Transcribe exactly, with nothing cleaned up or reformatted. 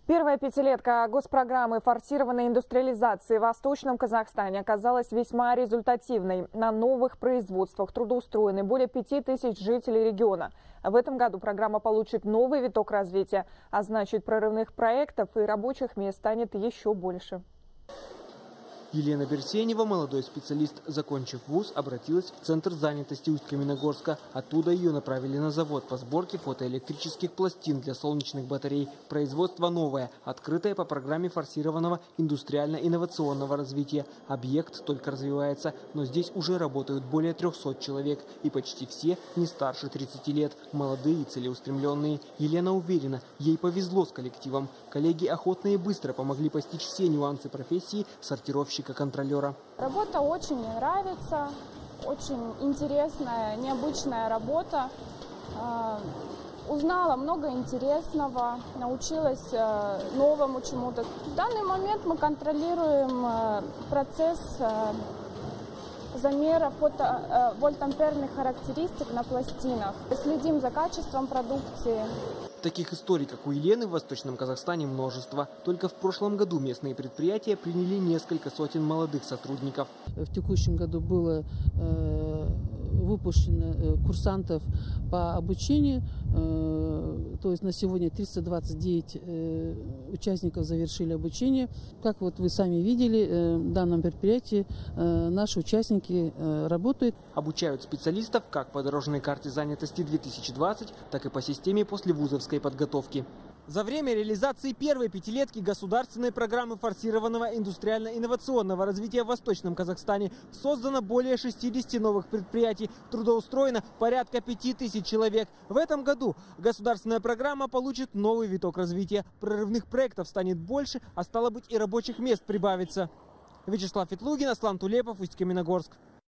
Первая пятилетка госпрограммы форсированной индустриализации в Восточном Казахстане оказалась весьма результативной. На новых производствах трудоустроены более пяти тысяч жителей региона. В этом году программа получит новый виток развития, а значит, прорывных проектов и рабочих мест станет еще больше. Елена Берсенева, молодой специалист, закончив вуз, обратилась в Центр занятости Усть-Каменогорска. Оттуда ее направили на завод по сборке фотоэлектрических пластин для солнечных батарей. Производство новое, открытое по программе форсированного индустриально-инновационного развития. Объект только развивается, но здесь уже работают более трёхсот человек. И почти все не старше тридцати лет, молодые и целеустремленные. Елена уверена, ей повезло с коллективом. Коллеги охотно и быстро помогли постичь все нюансы профессии сортировщика контролера. Работа очень мне нравится, очень интересная, необычная работа. Узнала много интересного, научилась новому чему-то. В данный момент мы контролируем процесс замера фото, вольтамперных характеристик на пластинах. Следим за качеством продукции. Таких историй, как у Елены, в Восточном Казахстане множество. Только в прошлом году местные предприятия приняли несколько сотен молодых сотрудников. В текущем году было э, выпущено э, курсантов по обучению. Э, то есть на сегодня триста двадцать девять э, участников завершили обучение. Как вот вы сами видели, э, в данном предприятии э, наши участники э, работают. Обучают специалистов как по дорожной карте занятости две тысячи двадцать, так и по системе послевузовской подготовки. За время реализации первой пятилетки государственной программы форсированного индустриально-инновационного развития в Восточном Казахстане создано более шестидесяти новых предприятий. Трудоустроено порядка пяти тысяч человек. В этом году государственная программа получит новый виток развития. Прорывных проектов станет больше, а стало быть и рабочих мест прибавится. Вячеслав Ветлугин, Аслан Тулепов, Усть-Каменогорск.